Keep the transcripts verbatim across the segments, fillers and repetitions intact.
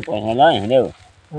पहला है रे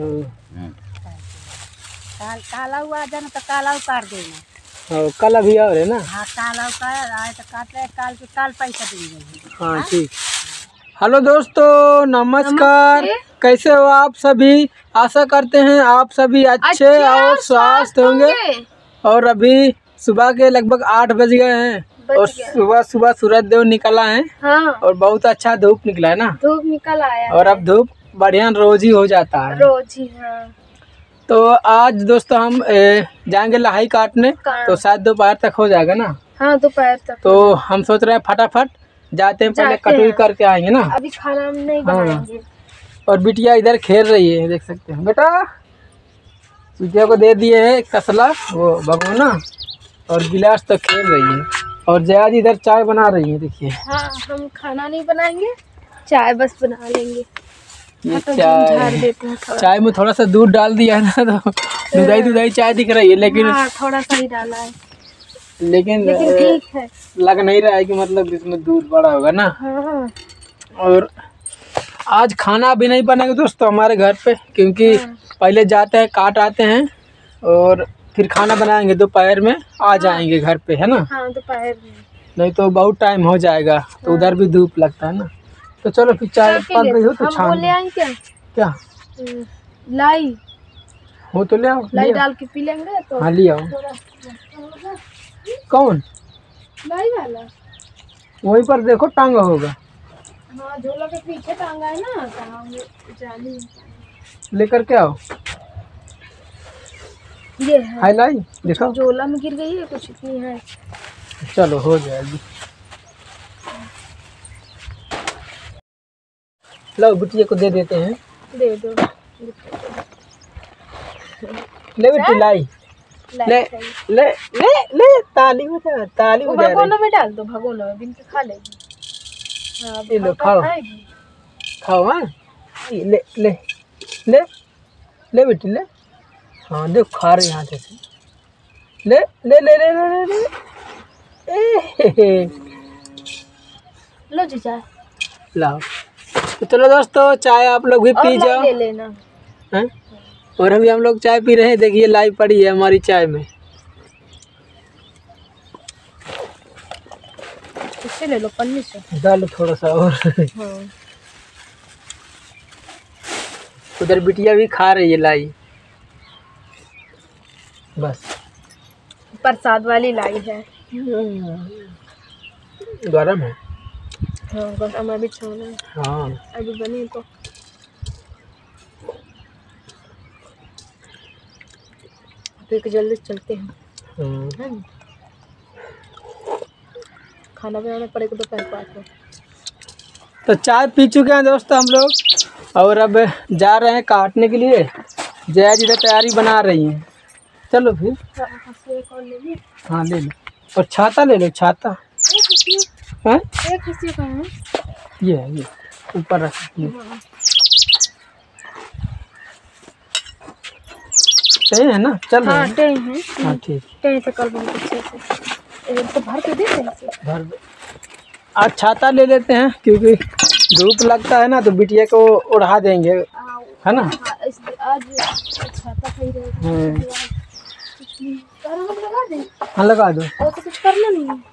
काल काला हुआ जाना तो काला उतार देना। हाँ कल अभी आ रहे ना। हाँ काला उतार आए तो काट रहे काल के काल पैसा देंगे। हाँ ठीक। हेलो दोस्तों नमस्कार, कैसे हो आप सभी? आशा करते हैं आप सभी अच्छे और स्वस्थ होंगे। और अभी सुबह के लगभग आठ बज गए हैं और सुबह सुबह सूरज देव निकला है। हाँ। और बहुत अच्छा धूप निकला है ना। धूप निकल आया और अब धूप बढ़िया रोज ही हो जाता है। रोज ही। हाँ। तो आज दोस्तों हम ए, जाएंगे लहाई काटने, तो शायद दोपहर तक हो जाएगा ना। हाँ दोपहर तक। तो हम सोच रहे हैं फटाफट जाते हैं, पहले कटोई करके आएंगे ना। अभी खाना नहीं बनाएंगे। और बिटिया इधर खेल रही है, देख सकते हैं। बेटा बिटिया को दे दिए है तसला वो भगोना और गिलास तो खेल रही है। और जया जी इधर चाय बना रही है, देखिए। हाँ हम खाना नहीं बनाएंगे, चाय बस बना लेंगे। ये तो चाय देते हैं चाय में थोड़ा सा दूध डाल दिया है ना, तो दूधाई दूधाई चाय दिख रही है, लेकिन हाँ, थोड़ा सा ही डाला है। लेकिन, लेकिन ठीक है, लग नहीं रहा है कि मतलब इसमें दूध बड़ा होगा ना। हाँ। और आज खाना भी नहीं बनेगा दोस्तों हमारे घर पे, क्योंकि हाँ। पहले जाते हैं काट आते हैं और फिर खाना बनाएंगे, दोपहर में आ जाएंगे घर पे, है ना। हाँ दोपहर में, नहीं तो बहुत टाइम हो जाएगा। हाँ। तो उधर भी धूप लगता है ना। तो चलो फिर चाय पक गई हो तो छान ले आएंगे। क्या क्या लाई हो तो ले आओ, लाई डाल के पी लेंगे तो। हाँ ले आओ। कौन लाई वाला? वहीं पर देखो टांगा होगा। हाँ झोला के पीछे टांगा है ना, जाली लेकर के आओ। ये है हाय लाई देखो, झोला में गिर गई है कुछ, इतनी है। चलो हो जाएगी। लो बिटिया को दे देते हैं। दे दो। ले बेटी लाई, ले ले ले ले ताली बजा, ताली बजा। भगोना में डाल दो, भगोना में बिन के खा लेगी। हाँ ये लो खाओ खाओ। हाँ ले ले ले ले बेटी ले। हाँ देखो खा रहे यहाँ से। ले ले ले ले ले ले ए लो जी चाय लाओ। तो चलो दोस्तों चाय आप लोग भी पी जाओ, ले लेना। हैं? और अभी हम लोग चाय पी रहे हैं, देखिए लाई पड़ी है हमारी चाय में। इससे ले लो, पन्नी से डालो थोड़ा सा और। हाँ। उधर बिटिया भी खा रही है लाई। बस प्रसाद वाली लाई है, गरम है। हाँ गरम अभी छाना है। हाँ अभी बनी तो फिर जल्दी चलते हैं। हाँ। खाना बनाना पड़ेगा दोपहर को। तो चाय पी चुके हैं दोस्तों हम लोग, और अब जा रहे हैं काटने के लिए। जया जी तैयारी बना रही हैं। चलो फिर। हाँ ले लो, और छाता ले लो, छाता है एक किसी का है, ये है, ये ऊपर रख। सही है ना, चल रहे हैं। टें है। हाँ ठीक, टें से कल बहुत अच्छे से तो भर के दे देंगे। भर दे। आज छाता ले लेते हैं, क्योंकि धूप लगता है ना, तो बिटिया को उड़ा देंगे, है ना। आज छाता सही रहेगा। लगा दे। हाँ लगा दो। और तो कुछ करना नहीं है।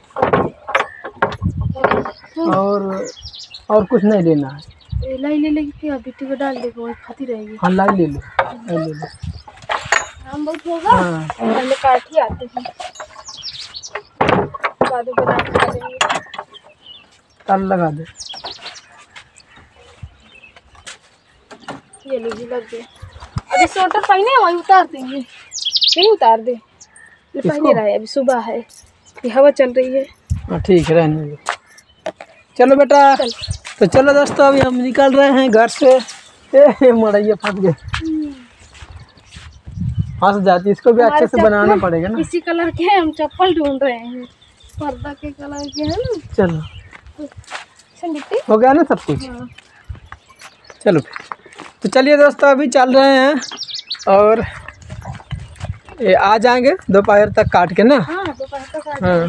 और और कुछ नहीं लेना है। लाई ले लेगी क्या, बिट्टी को डाल देगा, वही खाती रहेगी। हाँ लाई ले लो, लाई ले लो। हम बहुत होगा। हाँ पहले काट ही आते हैं, बाद में बना के खा लेंगे। तल लगा दे। ये लीजिए लग गया। अभी स्वेटर पहने वही उतार देंगे, नहीं उतार दे, पहने रहा है। अभी सुबह है, ये हवा चल रही है। हाँ ठीक है, रहने दो। चलो बेटा चल। तो चलो दोस्तों अभी हम निकल रहे हैं घर से। ए मड़ैया फंस गए, फंस जाती, इसको भी अच्छे से बनाना पड़ेगा ना। इसी कलर के हम चप्पल ढूंढ रहे हैं, पर्दा के कलर के है ना। चलो हो गया ना सब कुछ। हाँ। चलो तो चलिए दोस्तों अभी चल रहे हैं, और ये आ जाएंगे दोपहर तक काट के ना। हाँ दोपहर तक आ हाँ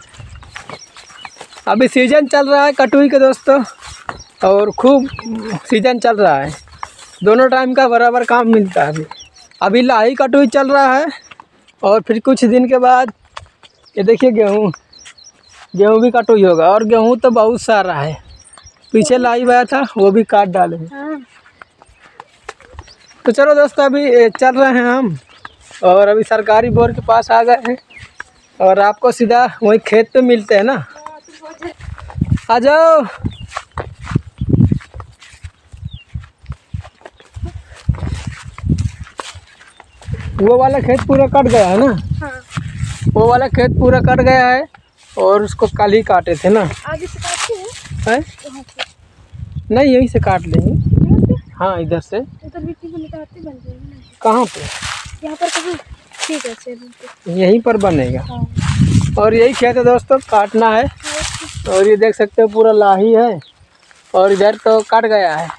अभी सीजन चल रहा है कटुई के दोस्तों, और खूब सीजन चल रहा है। दोनों टाइम का बराबर काम मिलता है। अभी अभी लाही कटोई चल रहा है और फिर कुछ दिन के बाद ये देखिए गेहूँ गेहूँ भी कटोई होगा। और गेहूँ तो बहुत सारा है, पीछे लाही आया था वो भी काट डालेंगे। हाँ। तो चलो दोस्तों अभी चल रहे हैं हम और अभी सरकारी बोर के पास आ गए हैं और आपको सीधा वही खेत पे मिलते हैं ना। आ जाओ। वो वाला खेत पूरा कट गया है ना। हाँ। वो वाला खेत पूरा कट गया है और उसको कल ही काटे थे ना। आगे से काटते हैं है? वहाँ से। नहीं यहीं से काट लेंगे। यहाँ से? हाँ इधर से। उधर मिट्टी को निकालते बन जाएंगे। कहाँ पे? यहाँ पर कभी ठीक है चलिए। यहीं पर बनेगा। हाँ। और यही खेत है दोस्तों, काटना है। और ये देख सकते हो पूरा लाही है और इधर तो कट गया है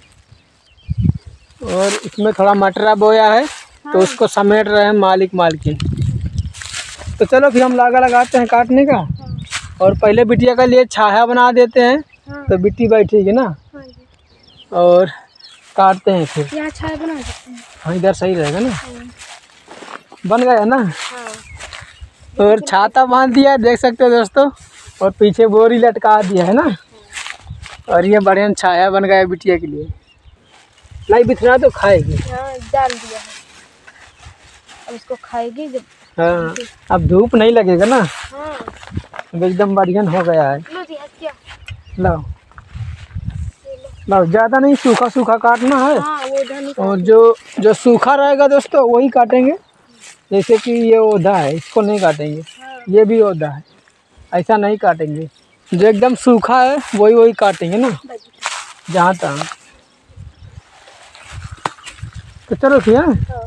और इसमें थोड़ा मटरा बोया है। हाँ। तो उसको समेट रहे हैं मालिक मालकिन। तो चलो फिर हम लागा लगाते हैं काटने का। हाँ। और पहले बिटिया के लिए छाया बना देते हैं। हाँ। तो बिट्टी बैठेगी ना। हाँ जी। और काटते हैं फिर। यहाँ छाया बना देते हैं। हाँ इधर सही रहेगा ना। हाँ। बन गया ना। हाँ। और छाता बांध दिया है देख सकते हो दोस्तों और पीछे बोरी लटका दिया है ना। और ये बढ़िया छाया बन गया बिटिया के लिए। नहीं बिथना तो खाएगी। हाँ डाल दिया है, अब इसको खाएगी जब। हाँ अब धूप नहीं लगेगा ना। हाँ। अब एकदम बढ़िया हो गया है। लो जी क्या? लो लो ज़्यादा नहीं, सूखा सूखा काटना है। हाँ, वो नहीं। और जो जो सूखा रहेगा दोस्तों वही काटेंगे। जैसे कि ये ओधा है इसको नहीं काटेंगे। हाँ। ये भी ओधा है, ऐसा नहीं काटेंगे। जो एकदम सूखा है वही वही काटेंगे ना जहाँ तक। तो चलो फिर। हाँ।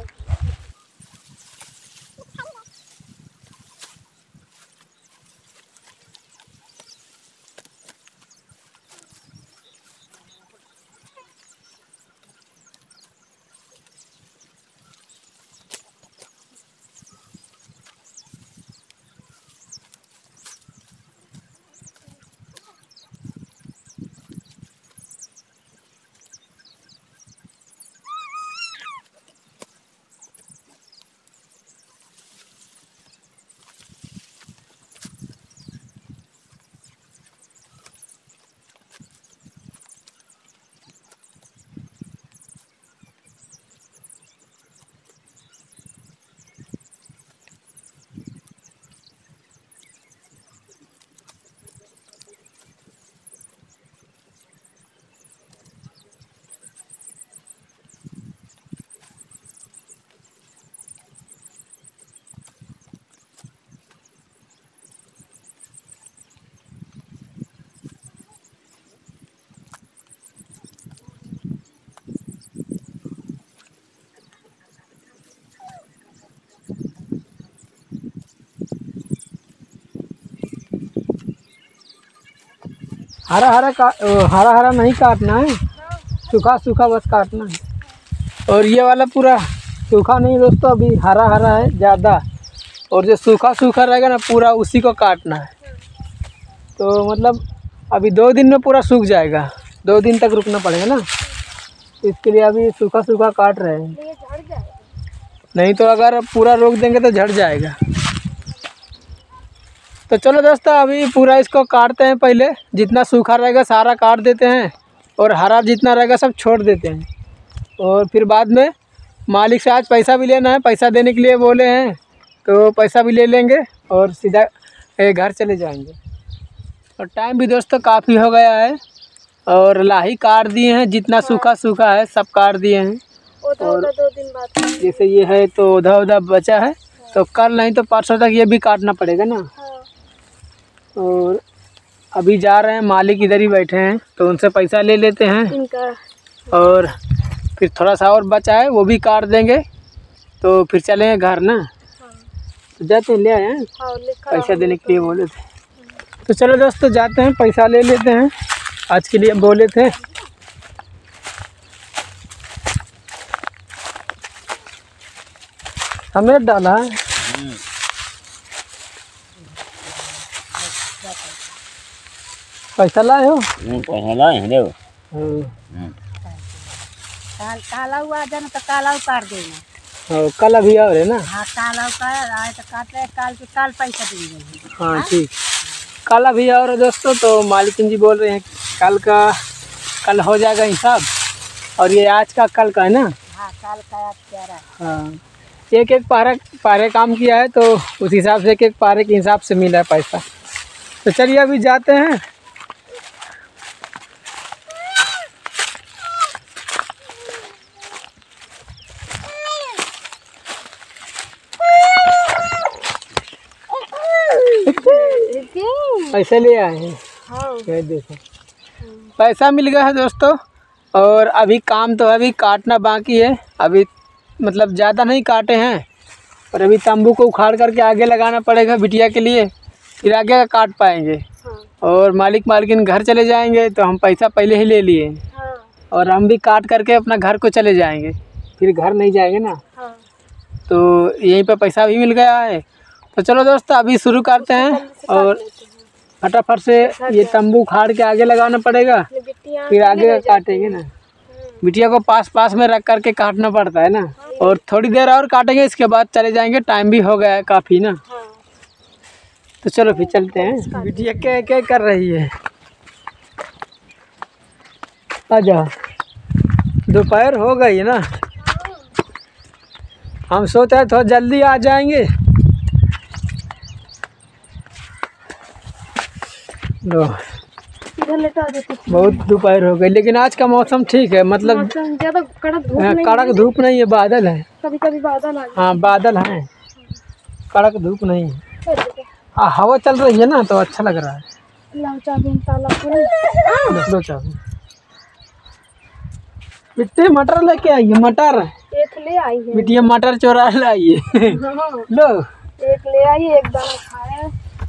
हरा हरा का हरा हरा नहीं काटना है, सूखा सूखा बस काटना है। और ये वाला पूरा सूखा नहीं दोस्तों, अभी हरा हरा है ज़्यादा। और जो सूखा सूखा रहेगा ना पूरा उसी को काटना है। तो मतलब अभी दो दिन में पूरा सूख जाएगा, दो दिन तक रुकना पड़ेगा ना। इसके लिए अभी सूखा सूखा काट रहे हैं, नहीं तो अगर पूरा रोक देंगे तो झड़ जाएगा। तो चलो दोस्तों अभी पूरा इसको काटते हैं। पहले जितना सूखा रहेगा सारा काट देते हैं और हरा जितना रहेगा सब छोड़ देते हैं। और फिर बाद में मालिक से आज पैसा भी लेना है, पैसा देने के लिए बोले हैं तो पैसा भी ले लेंगे और सीधा घर चले जाएंगे। और टाइम भी दोस्तों काफ़ी हो गया है और लाही काट दिए हैं, जितना सूखा सूखा है सब काट दिए हैं। ओधा ओधा दो दिन बाद जैसे ये है तो ओधा ओधा बचा है तो कल नहीं तो परसों तक ये भी काटना पड़ेगा ना। और अभी जा रहे हैं, मालिक इधर ही बैठे हैं तो उनसे पैसा ले लेते हैं इनका। और फिर थोड़ा सा और बचा है वो भी काट देंगे तो फिर चलेंगे घर ना। हाँ। तो जाते हैं, ले आए हैं। हाँ, पैसा देने के लिए बोले थे। तो चलो दोस्तों जाते हैं, पैसा ले लेते हैं आज के लिए बोले थे। हमें डाला है पैसा लाए हो? पैसा लाए हैं, देखो। काल काला हुआ जाना तो काला उतार देना। और कल अभी और है ना? हाँ काला उतार आए तो काट ले, काल के काल पैसा देंगे। हाँ ठीक। कल अभी और है दोस्तों, तो मालिक जी बोल रहे हैं कल का कल हो जाएगा हिसाब, और ये आज का कल का है ना? हाँ काल का आज कह रहा है। हाँ, एक एक पारे पारे काम किया है तो उस हिसाब से एक एक पारे के हिसाब से मिला है पैसा। तो चलिए अभी जाते हैं। पैसे ले आए हैं। हाँ। ये देखो पैसा मिल गया है दोस्तों, और अभी काम तो अभी काटना बाकी है। अभी मतलब ज़्यादा नहीं काटे हैं, और अभी तंबू को उखाड़ करके आगे लगाना पड़ेगा बिटिया के लिए, फिर आगे का काट पाएंगे। हाँ। और मालिक मालकिन घर चले जाएंगे तो हम पैसा पहले ही ले लिए, हाँ। और हम भी काट करके अपना घर को चले जाएंगे, फिर घर नहीं जाएंगे ना। हाँ। तो यहीं पे पैसा भी मिल गया है। तो चलो दोस्तों अभी शुरू करते हैं, और फटाफट से ये तंबू उखाड़ के आगे लगाना पड़ेगा, फिर आगे का काटेंगे ना। बिटिया को पास पास में रख करके काटना पड़ता है ना, और थोड़ी देर और काटेंगे, इसके बाद चले जाएंगे। टाइम भी हो गया है काफ़ी ना। तो चलो फिर चलते हैं। बिटिया क्या क्या कर रही है? आजा, दोपहर हो गई है ना, हम सोचते हैं थोड़ा जल्दी आ जाएंगे। लो इधर लेटा देते थे। बहुत दोपहर हो गई, लेकिन आज का मौसम ठीक है, मतलब मौसम ज्यादा कड़क धूप हाँ, नहीं कड़क है। धूप नहीं है, बादल है। कभी कभी बादल आ हाँ बादल हैं, कड़क धूप नहीं है। जाते। हाँ हवा चल रही है ना, तो अच्छा लग रहा है। लाओ चाबी ताला खोल। लो चाबी। बिट्टी मटर लेके आई है, मटर एक ले आई है। बिटिया मटर चोरा लाई है। हाँ। लो एक ले आई, एक दाना खाया।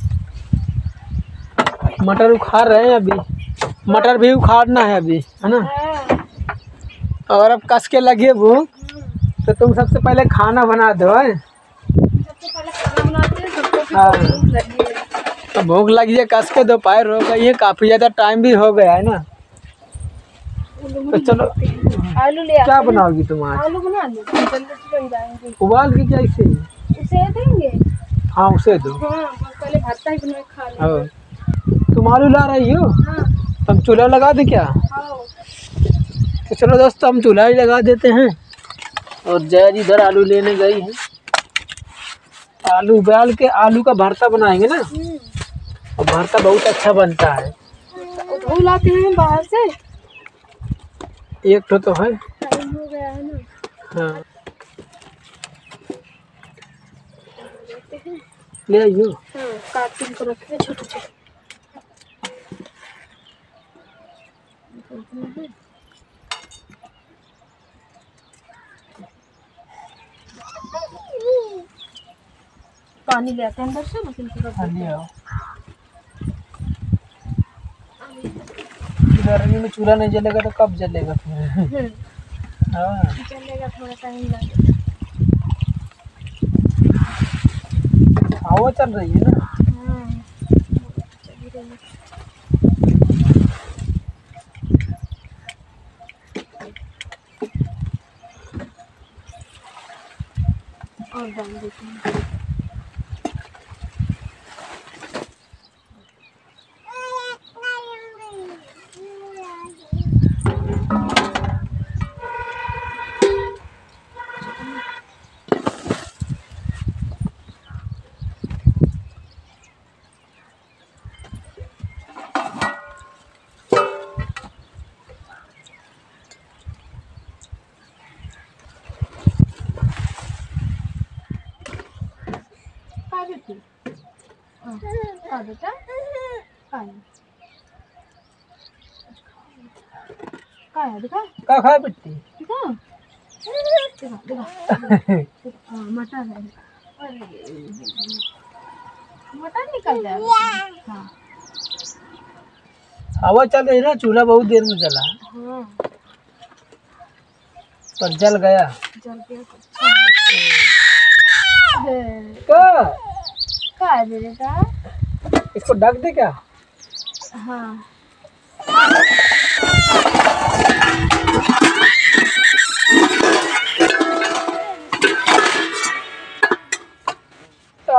मटर उखाड़ रहे हैं अभी, मटर भी उखाड़ना है अभी, है ना। हाँ। और अब कस के लगे भूख, तो तुम सबसे पहले खाना बना दो है। सबसे पहले खाना बनाते हैं, सबको फिर हाँ। भूख लगी है। तो भूख लगी है, कस के दोपहर हो गई है, काफ़ी ज़्यादा टाइम भी हो गया है ना। तो चलो आलू ले आते क्या हैं। बनाओगी तुम आज? आलू बना लो, जल्दी से बन जाएंगे। उबाल के कैसे? उसे देंगे। हाँ उसे दो। हाँ बस पहले भरता ही बना के खा लेंगे। हाँ तुम आलू ला रही हो, हाँ। हम चूल्हा लगा दे क्या? हाँ। तो चलो दोस्तों हम चूल्हा ही लगा देते हैं, और जया जी इधर आलू लेने गई है। आलू उबाल के आलू का भरता बनाएंगे ना, हम्म। और भरता बहुत अच्छा बनता है। धो लाते हैं बाहर से। एक ठो तो है। टाइम हो गया है ना। हाँ ले आइयो। हाँ काट के इनको रखे छोटे छोटे। पानी ले आते हैं अंदर से, मशीन से रख देते हैं। गर्मी में चूल्हा नहीं जलेगा तो कब जलेगा फिर? हम्म। हाँ चलेगा, थोड़ा टाइम लगेगा। हवा चल रही है ना। हाँ। चली रही है। और डाल देते हैं। हाँ बेटा, हाँ है दिखा, क्या खाए बिट्टी? दिखा, दिखा, दिखा, हाँ मटर है। अरे मटर निकल जाएगा। हाँ हवा चल रही है ना, चूल्हा बहुत देर में जला, हाँ पर जल गया। जल गया तो अच्छा है। क्या क्या है बेटा? इसको ढक दे क्या? हाँ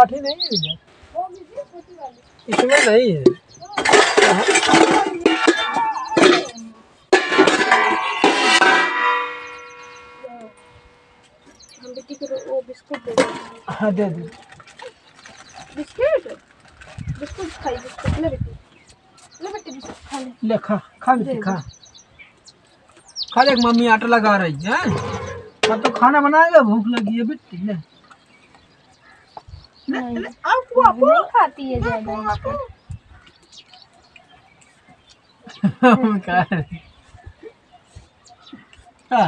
काठी नहीं है इधर, इसमें नहीं है। हम बेटी को वो बिस्कुट दे दो। हाँ दे दे। बिस्कुट बिस्कुट खाई, बिस्कुट ले बेटी, ले बेटी बिस्कुट खा ले। ले खा खा बेटी खा खा ले। मम्मी आटा लगा रही है, अब तो खाना बनाएगा, भूख लगी है बेटी। ले नहीं नहीं खाती है ज्यादा इसको। क्या है? हाँ,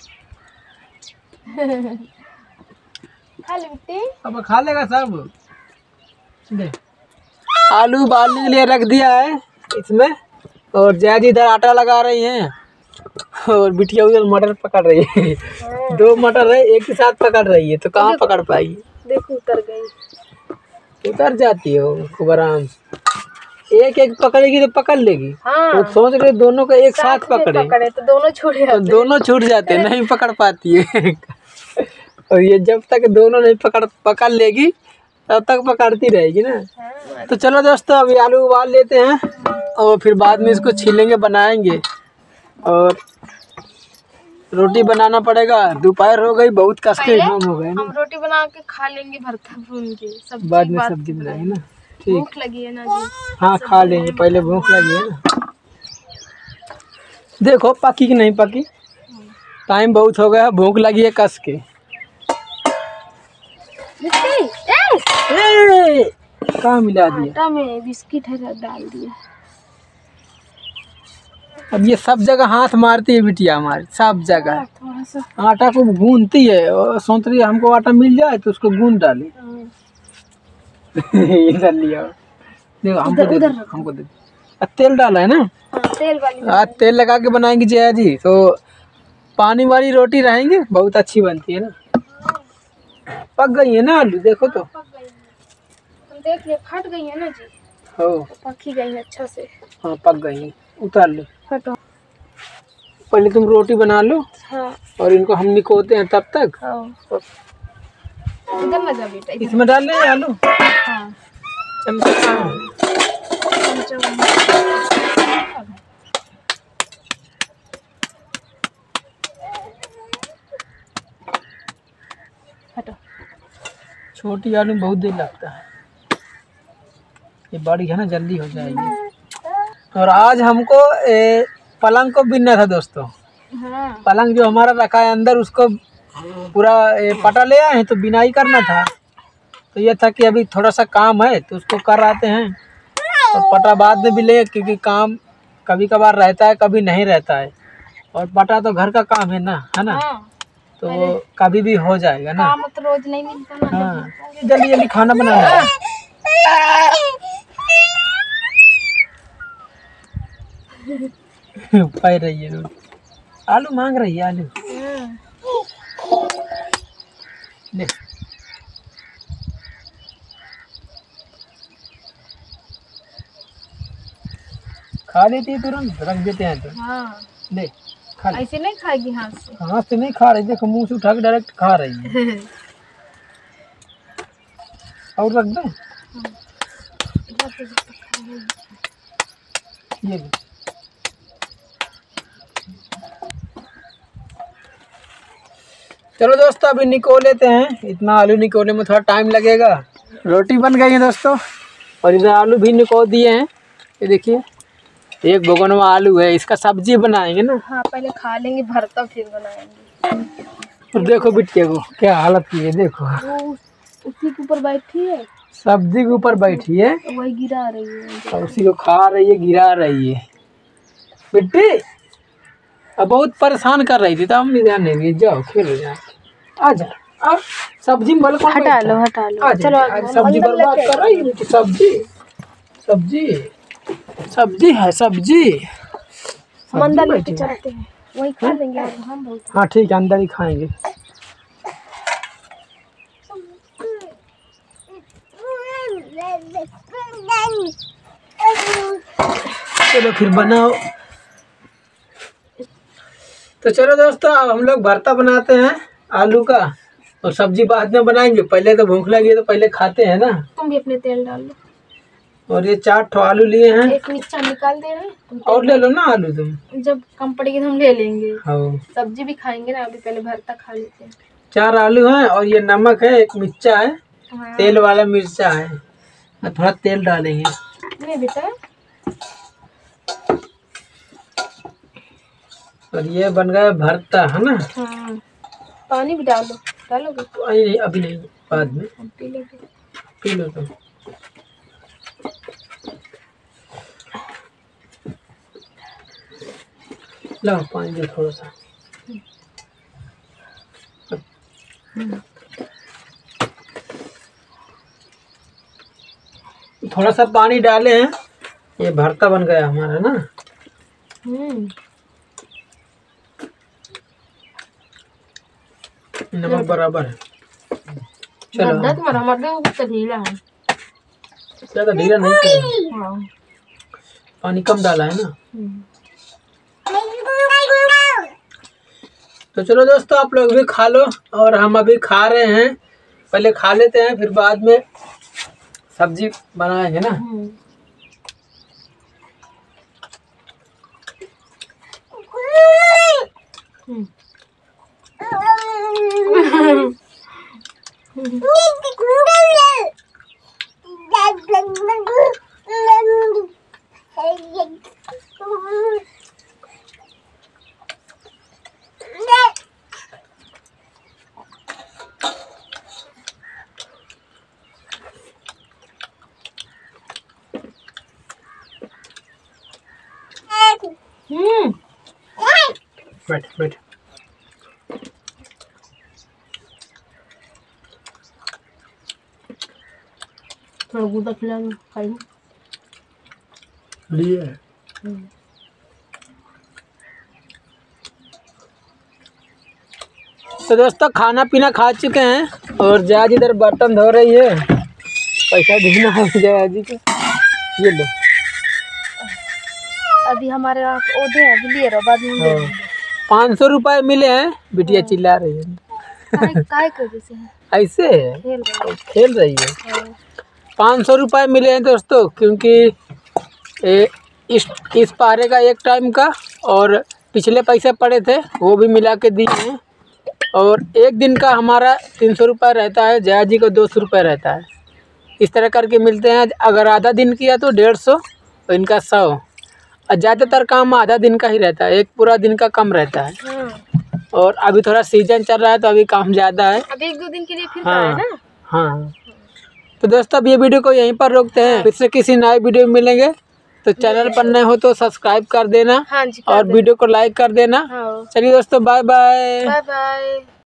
खा ले बेटी। अब खा लेगा सब। ले आलू उबालने के लिए रख दिया है इसमें, और जैद इधर आटा लगा रही हैं, और बिटिया उधर मटर पकड़ रही है। दो मटर है एक ही साथ पकड़ रही है, तो कहाँ पकड़ पाएगी। देखो उतर गई, उतर जाती है वो खूब आराम से। एक एक पकड़ेगी तो पकड़ लेगी। हाँ। वो सोच रहे दोनों को एक साथ, साथ पकड़े, पकड़े तो दोनों छूट जाते, तो दोनों छूट जाते नहीं पकड़ पाती है। और ये जब तक दोनों नहीं पकड़ पकड़ लेगी तब तक पकड़ती रहेगी ना। हाँ। तो चलो दोस्तों, अभी आलू उबाल लेते हैं और फिर बाद में इसको छीलेंगे, बनाएंगे, और रोटी बनाना पड़ेगा। दोपहर हो गई, बहुत कस के काम हो गए ना। हम रोटी बना के खा लेंगे भरता भून के, सब्जी बाद में सब्जी बनाएंगे ना। ठीक, भूख लगी है ना जी। हाँ खा लेंगे, पहले भूख लगी है ना। देखो पकी कि नहीं पकी, टाइम बहुत हो गया, भूख लगी है कस के। कहाँ मिला दिया? आटा में बिस्किट है डाल दिया। अब ये सब जगह हाथ मारती है बिटिया हमारी, सब जगह थोड़ा सा आटा को गूंथती है, और सोच रही है हमको आटा मिल जाए तो उसको गूंथ डाले। इधर लिया, देखो हमको दे दो, हमको दे दो। तेल डाला है ना, तेल वाली आज तेल लगा के बनाएंगे जया जी, तो पानी वाली रोटी रहेंगी, बहुत अच्छी बनती है ना। पक गई है ना आलू, देखो तो। पक गई है, हम देख लिए फट गई है ना जी। हो पकी गई है अच्छा से। हाँ पक गई है, उतार लो। फटो। पहले तुम रोटी बना लो, हाँ। और इनको हम निकोते हैं तब तक। हाँ। इधर ना जा बेटा, इधर। इसमें डाल लें आलू, हाँ। चमचा चमचा वहाँ। हटो। छोटी आलू में बहुत देर लगता है, ये बड़ी है ना जल्दी हो जाएगी। और आज हमको ए, पलंग को बीनना था दोस्तों। हाँ। पलंग जो हमारा रखा है अंदर, उसको पूरा ए, पटा ले आए हैं, तो बिनाई करना था। तो ये था कि अभी थोड़ा सा काम है तो उसको कर आते हैं, और पटा बाद में भी ले, क्योंकि काम कभी कभार रहता है, कभी नहीं रहता है, और पटा तो घर का काम है ना, है ना। हाँ। तो वो कभी भी हो जाएगा ना। काम तो रोज नहीं मिलता ना। हाँ, जल्दी जल्दी खाना बनाना है। पाई रही है, आलू मांग रही है, आलू ले। खा लेती है तुरंत, रख देते हैं तो। हाँ। ले खा ले। ऐसे नहीं खाएगी हाथ से। हाथ से नहीं खा रही, देखो मुंह से उठा के डायरेक्ट खा रही है। और रख दो ये ले। चलो दोस्तों, अभी निको लेते हैं, इतना आलू निकोलने में थोड़ा टाइम लगेगा। रोटी बन गई है दोस्तों, और इधर आलू भी निको दिए हैं। ये देखिए, एक भगोना में आलू है, इसका सब्जी बनाएंगे ना। हाँ, पहले खा लेंगे भरता फिर बनाएंगे। और देखो बिटिया को क्या हालत की है, देखो वो उसी के ऊपर बैठी है, सब्जी के ऊपर बैठी है, वही गिरा रही है, और उसी को खा रही है, गिरा रही है। बिट्टी अब बहुत परेशान कर रही थी, तो हम भी ध्यान नहीं दिए। जाओ खेलो, जाओ आजा। अब सब्जी में कौन हटा लो हटा लो। चलो आज सब्जी बर्बाद कर रही है बेटी। सब्जी सब्जी सब्जी है, सब्जी हम अंदर लेके चलते हैं, वही खा लेंगे। आज हम बहुत। हाँ ठीक है, अंदर ही खाएंगे। चलो फिर बनाओ। तो चलो दोस्तों, अब हम लोग भरता बनाते हैं आलू का। और सब्जी बाद में बनाएंगे, पहले तो भूख लगी है तो पहले खाते हैं ना। तुम भी अपने तेल डाल लो। और ये चार ठो आलू लिए हैं। एक मिर्चा निकाल दे रहे हैं तुम, और ले लो ना आलू तुम। जब कम पड़ेगी तो हम ले लेंगे। हाँ सब्जी भी खाएंगे ना, अभी पहले भरता खा लेते हैं। चार आलू हैं और ये नमक है, एक मिर्चा है, हाँ। तेल वाला मिर्चा है, और थोड़ा तेल डालेंगे। नहीं बेटा। और ये बन गया भरता है ना। हाँ पानी भी डालो। डालोगे? अभी नहीं, अभी नहीं, बाद में हम पी लेंगे। पी लो तुम। लो पानी दो थोड़ा सा। थोड़ा सा पानी डाले हैं, ये भरता बन गया हमारा ना। हम्म नमक बराबर है। चलो मर्दा तुम्हारा मर्दा तो ढीला है। ज्यादा ढीला नहीं किया, हाँ। पानी कम डाला है ना। हम्म। तो चलो दोस्तों, आप लोग भी खा लो और हम अभी खा रहे हैं। पहले खा लेते हैं, फिर बाद में सब्जी बनाएंगे ना। हम्म। हम्म। हम्म। बैठ बैठ। थोड़ा गुदा खिला दो, खाइए। लिए तो दोस्तों खाना पीना खा चुके हैं और जयाज इधर बर्तन धो रही है। पैसा देना है जयाजी को, ये लो। अभी हमारे वहाँ ओदे हैं, अभी लिए रहो, बाद में हम दे देंगे। पाँच सौ रुपये मिले हैं। बिटिया चिल्ला रही है। काय काय की वजह से है? ऐसे खेल रहे खेल रही है। हैं। पाँच सौ रुपये मिले हैं दोस्तों, क्योंकि ए, इस इस पारे का एक टाइम का और पिछले पैसे पड़े थे वो भी मिला के दिए हैं। और एक दिन का हमारा तीन सौ रुपये रहता है, जया जी को दो सौ रुपये रहता है। इस तरह करके मिलते हैं। अगर आधा दिन किया तो डेढ़ सौ और इनका सौ। और ज़्यादातर काम आधा दिन का ही रहता है, एक पूरा दिन का कम रहता है। हाँ। और अभी थोड़ा सीजन चल रहा है तो अभी काम ज़्यादा है। अभी एक दो दिन के लिए फिर हाँ है ना। हाँ। तो दोस्तों अब ये वीडियो को यहीं पर रोकते हैं, फिर से किसी नए वीडियो में मिलेंगे। तो चैनल पर नए हो तो सब्सक्राइब कर देना। हाँ जी, और वीडियो को लाइक कर देना। हाँ। चलिए दोस्तों, बाय बाय। Bye bye.